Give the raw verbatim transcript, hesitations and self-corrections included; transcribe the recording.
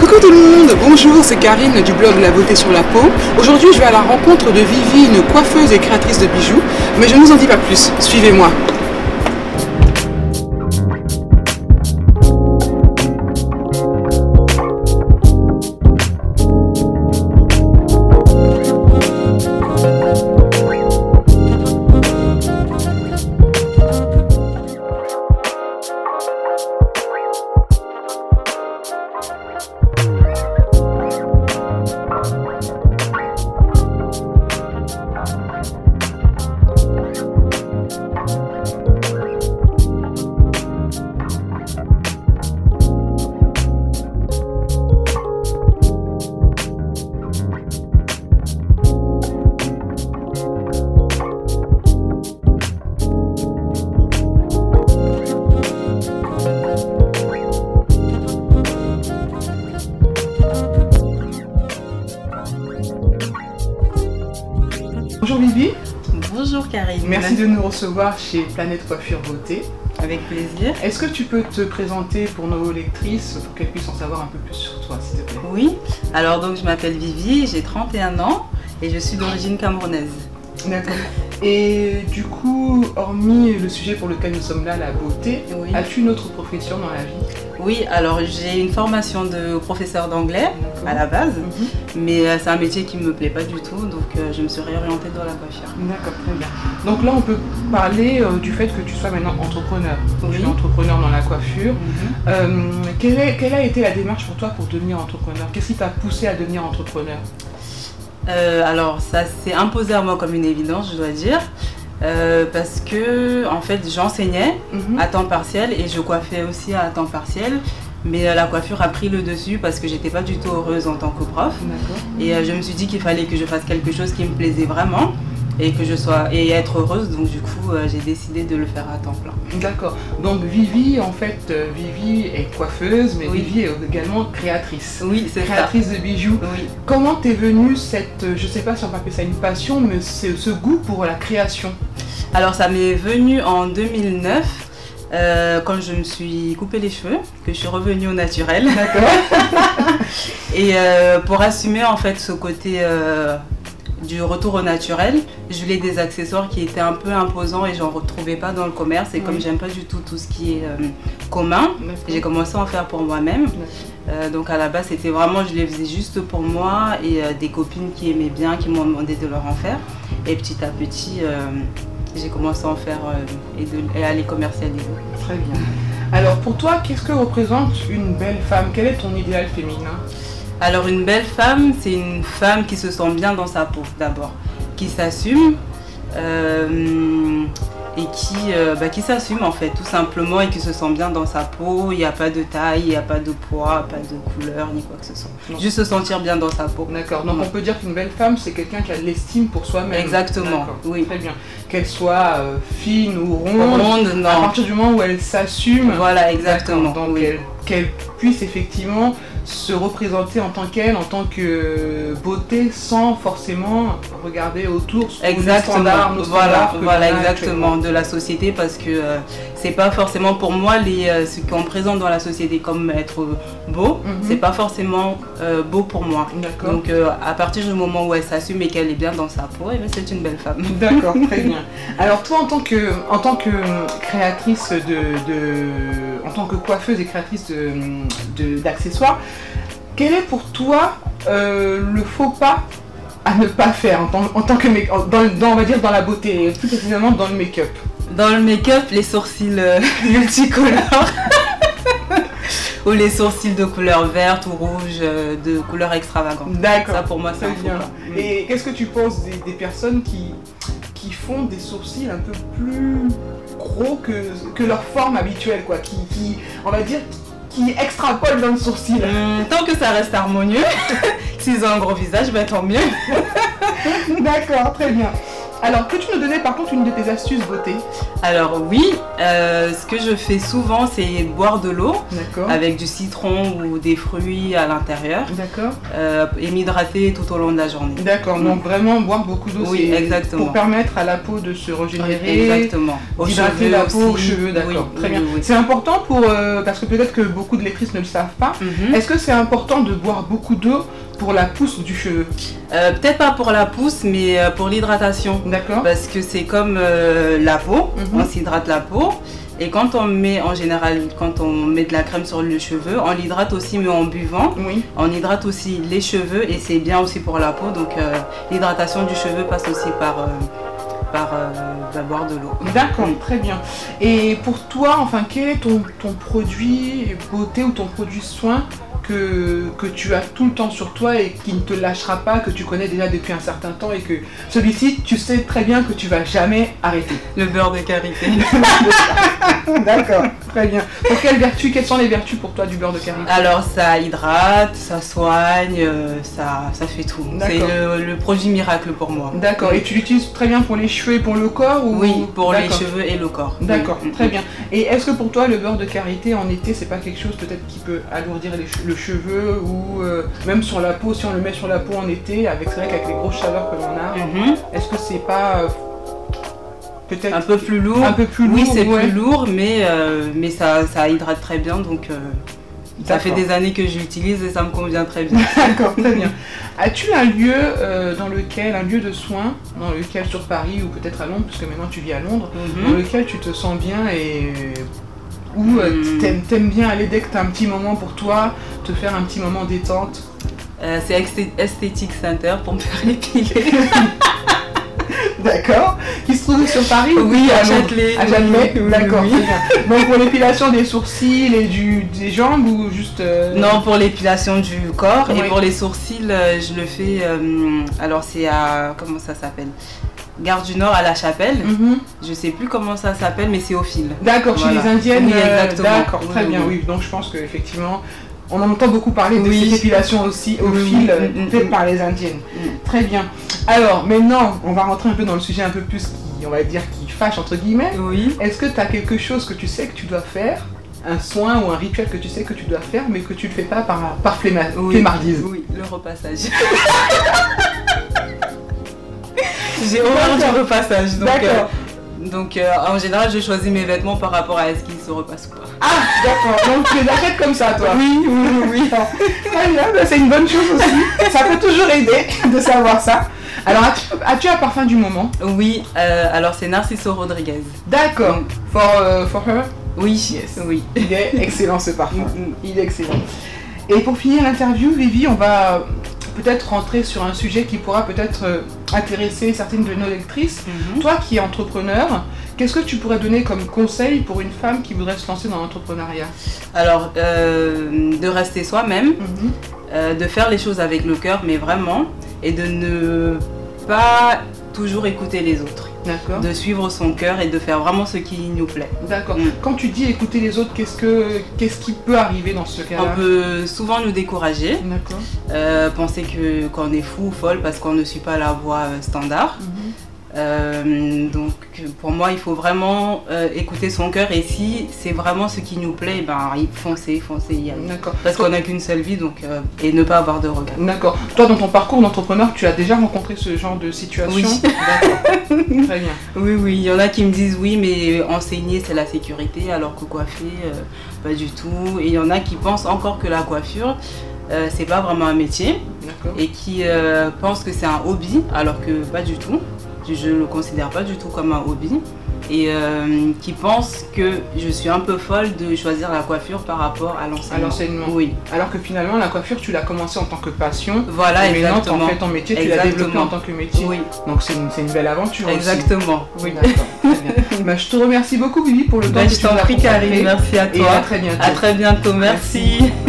Coucou tout le monde, bonjour, c'est Karine du blog La Beauté sur la peau. Aujourd'hui je vais à la rencontre de Vivi, une coiffeuse et créatrice de bijoux, mais je ne vous en dis pas plus, suivez-moi. Bonjour Vivi. Bonjour Karine. Merci de nous recevoir chez Planète Coiffure Beauté. Avec plaisir. Est-ce que tu peux te présenter pour nos lectrices, pour qu'elles puissent en savoir un peu plus sur toi, s'il te plaît? Oui, alors donc je m'appelle Vivi, j'ai trente et un ans et je suis d'origine camerounaise. D'accord. Et du coup, hormis le sujet pour lequel nous sommes là, la beauté, oui. As-tu une autre profession dans la vie? Oui, alors j'ai une formation de professeur d'anglais à la base, mm-hmm. mais euh, c'est un métier qui ne me plaît pas du tout, donc euh, je me suis réorientée dans la coiffure. D'accord, très bien. Donc là, on peut parler euh, du fait que tu sois maintenant entrepreneur. Oui. Tu es entrepreneur dans la coiffure. Mm-hmm. euh, quelle, est, quelle a été la démarche pour toi pour devenir entrepreneur? Qu'est-ce qui t'a poussé à devenir entrepreneur? Euh, alors ça s'est imposé à moi comme une évidence, je dois dire, euh, parce que en fait j'enseignais mm-hmm. à temps partiel et je coiffais aussi à temps partiel, mais euh, la coiffure a pris le dessus parce que j'étais pas du tout heureuse en tant que prof. Et euh, je me suis dit qu'il fallait que je fasse quelque chose qui me plaisait vraiment et que je sois et être heureuse, donc du coup euh, j'ai décidé de le faire à temps plein. D'accord. Donc Vivi, en fait, euh, Vivi est coiffeuse, mais oui. Vivi est également créatrice. Oui, c'est créatrice ça. de bijoux. Oui. Comment t'es venue cette, je sais pas si on peut appeler ça une passion, mais c'est ce goût pour la création? Alors ça m'est venu en deux mille neuf. Euh, quand je me suis coupé les cheveux, que je suis revenue au naturel. D'accord. Et euh, pour assumer en fait ce côté euh, du retour au naturel, je voulais des accessoires qui étaient un peu imposants et j'en retrouvais pas dans le commerce. Et oui. Comme j'aime pas du tout tout ce qui est euh, commun, j'ai commencé à en faire pour moi-même. Euh, donc à la base c'était vraiment, je les faisais juste pour moi et euh, des copines qui aimaient bien, qui m'ont demandé de leur en faire. Et petit à petit, euh, j'ai commencé à en faire euh, et, de, et à les commercialiser. Très bien. Alors pour toi, qu'est-ce que représente une belle femme? Quel est ton idéal féminin? Alors une belle femme, c'est une femme qui se sent bien dans sa peau d'abord, qui s'assume euh, et qui, euh, bah, qui s'assume en fait tout simplement et qui se sent bien dans sa peau. Il n'y a pas de taille, il n'y a pas de poids, pas de couleur ni quoi que ce soit. Non. Juste se sentir bien dans sa peau. D'accord, donc ouais. On peut dire qu'une belle femme c'est quelqu'un qui a de l'estime pour soi-même. Exactement, oui. Très bien. Qu'elle soit euh, fine ou ronde, ronde non. À partir du moment où elle s'assume. Voilà, exactement. Donc oui. elle, qu'elle puisse effectivement se représenter en tant qu'elle, en tant que beauté, sans forcément regarder autour sur exactement. nos standards, nos voilà, standards voilà exactement, de la société, parce que euh, c'est pas forcément pour moi les, euh, ce qu'on présente dans la société comme être beau, mm-hmm. c'est pas forcément euh, beau pour moi. Donc euh, à partir du moment où elle s'assume et qu'elle est bien dans sa peau, eh bien, c'est une belle femme. D'accord, très bien. Alors toi en tant que, en tant que créatrice de, de en tant que coiffeuse et créatrice de, de, d'accessoires, quel est pour toi euh, le faux pas à ne pas faire en tant, en tant que dans, dans, on va dire dans la beauté, plus précisément dans le make-up? Dans le make-up, les sourcils euh, multicolores ou les sourcils de couleur verte ou rouge, euh, de couleur extravagante. D'accord. Ça pour moi c'est un faux pas. Et qu'est-ce que tu penses des, des personnes qui, qui font des sourcils un peu plus gros que, que leur forme habituelle, quoi, qui, qui, on va dire, qui extrapolent dans le sourcil? Hum, tant que ça reste harmonieux, s'ils ont un gros visage, ben tant mieux. D'accord, très bien. Alors, peux-tu nous donner par contre une de tes astuces beauté? Alors oui, euh, ce que je fais souvent, c'est boire de l'eau avec du citron ou des fruits à l'intérieur. D'accord. Euh, et m'hydrater tout au long de la journée. D'accord, donc vraiment boire beaucoup d'eau, oui, exactement. Pour permettre à la peau de se régénérer. Exactement. D'hydrater la peau, aux cheveux, d'accord. Oui, très oui, bien. Oui. C'est important pour, euh, parce que peut-être que beaucoup de lectrices ne le savent pas. Mm-hmm. Est-ce que c'est important de boire beaucoup d'eau pour la pousse du cheveu? euh, Peut-être pas pour la pousse, mais pour l'hydratation. D'accord. Parce que c'est comme euh, la peau, mm-hmm. on s'hydrate la peau. Et quand on met, en général, quand on met de la crème sur le cheveu, on l'hydrate aussi, mais en buvant. Oui. On hydrate aussi les cheveux et c'est bien aussi pour la peau. Donc euh, l'hydratation du cheveu passe aussi par, euh, par euh, boire de l'eau. D'accord, mm. très bien. Et pour toi, enfin, quel est ton, ton produit beauté ou ton produit soin Que, que tu as tout le temps sur toi et qui ne te lâchera pas, que tu connais déjà depuis un certain temps et que celui-ci, tu sais très bien que tu vas jamais arrêter? Le beurre de karité. D'accord, très bien. Pour quelles vertus, quelles sont les vertus pour toi du beurre de karité? Alors ça hydrate, ça soigne, ça, ça fait tout. C'est le, le produit miracle pour moi. D'accord, et tu l'utilises très bien pour les cheveux et pour le corps ou... Oui, pour les cheveux et le corps. D'accord, oui. Très bien. Et est-ce que pour toi le beurre de karité en été, c'est pas quelque chose peut-être qui peut alourdir les cheveux, le cheveux ou euh, même sur la peau, si on le met sur la peau en été, avec, c'est vrai qu'avec les grosses chaleurs que l'on a, mm-hmm. est-ce que c'est pas euh, peut-être un peu plus lourd? Un peu plus lourd, oui, c'est ouais. plus lourd, mais, euh, mais ça, ça hydrate très bien, donc euh, ça fait des années que j'utilise et ça me convient très bien. D'accord, très bien. As-tu un lieu euh, dans lequel, un lieu de soins, dans lequel sur Paris ou peut-être à Londres, puisque maintenant tu vis à Londres, mm-hmm. dans lequel tu te sens bien et où euh, mm. t'aimes, t'aimes bien aller dès que tu as un petit moment pour toi, te faire un petit moment détente? euh, C'est Aesthetic Center pour me faire épiler. D'accord. Qui se trouve sur Paris? Oui, à Châtelet. À Châtelet, oui, d'accord. Oui. Donc pour l'épilation des sourcils et du, des jambes ou juste... Euh... Non, pour l'épilation du corps. Oui. Et pour les sourcils, euh, je le fais... Euh, alors c'est à... Comment ça s'appelle? Gare du Nord à La Chapelle. Mm-hmm. Je sais plus comment ça s'appelle, mais c'est au fil. D'accord, voilà. Chez les Indiennes. Oui, exactement. D'accord, très oui, bien, oui. oui. Donc je pense qu'effectivement, on en entend beaucoup parler de oui. cette épilation aussi au oui. fil mm-hmm. faite par les Indiennes. Mm. Très bien. Alors maintenant, on va rentrer un peu dans le sujet un peu plus qui, on va dire, qui fâche entre guillemets. Oui. Est-ce que tu as quelque chose que tu sais que tu dois faire, un soin ou un rituel que tu sais que tu dois faire, mais que tu ne le fais pas par, par fléma- oui. flemmardise? Oui, le repassage. J'ai horreur du repassage. Donc, d'accord. Euh, donc euh, en général, je choisis mes vêtements par rapport à est-ce qu'ils se repassent ou pas. Ah, d'accord. Donc tu les achètes comme ça, toi? Oui, oui, oui. Très bien, c'est une bonne chose aussi. Ça peut toujours aider de savoir ça. Alors, as-tu, as-tu un parfum du moment? Oui, euh, alors c'est Narciso Rodriguez. D'accord. For, uh, for her? Oui, yes. Oui. Il est excellent ce parfum. Il est excellent. Et pour finir l'interview, Vivi, on va peut-être rentrer sur un sujet qui pourra peut-être euh, intéresser certaines de nos lectrices. Mm-hmm. Toi qui es entrepreneur, qu'est-ce que tu pourrais donner comme conseil pour une femme qui voudrait se lancer dans l'entrepreneuriat? Alors, euh, de rester soi-même, mm-hmm. euh, de faire les choses avec le cœur, mais vraiment, et de ne pas toujours écouter les autres. D'accord. De suivre son cœur et de faire vraiment ce qui nous plaît. D'accord. Mm. Quand tu dis écouter les autres, qu'est-ce, que, qu'est-ce qui peut arriver dans ce cas-là? On peut souvent nous décourager, d'accord. Euh, penser que, qu'on est fou ou folle parce qu'on ne suit pas la voie standard. Mm-hmm. Euh, donc pour moi il faut vraiment euh, écouter son cœur et si c'est vraiment ce qui nous plaît, ben foncez, foncez y aller. D'accord. Parce qu'on n'a qu'une seule vie donc euh, et ne pas avoir de regrets. D'accord. Toi dans ton parcours d'entrepreneur tu as déjà rencontré ce genre de situation? Oui. D'accord. Très bien. Oui oui, il y en a qui me disent oui mais enseigner c'est la sécurité alors que coiffer euh, pas du tout, et il y en a qui pensent encore que la coiffure euh, c'est pas vraiment un métier. D'accord. Et qui euh, pensent que c'est un hobby alors que pas du tout. Je ne le considère pas du tout comme un hobby et euh, qui pense que je suis un peu folle de choisir la coiffure par rapport à l'enseignement. À l'enseignement. Oui. Alors que finalement la coiffure tu l'as commencé en tant que passion. Voilà, et exactement. maintenant tu en fais ton métier, tu exactement. l'as développé en tant que métier. Oui. Donc c'est une, c'est une belle aventure. Exactement. Aussi. Oui. D'accord. Très bien. Bah, je te remercie beaucoup Vivi pour le temps bah, que je tu t'en nous as prie consacré. Karine, merci à toi. Et à très bientôt. À très bientôt, merci. merci.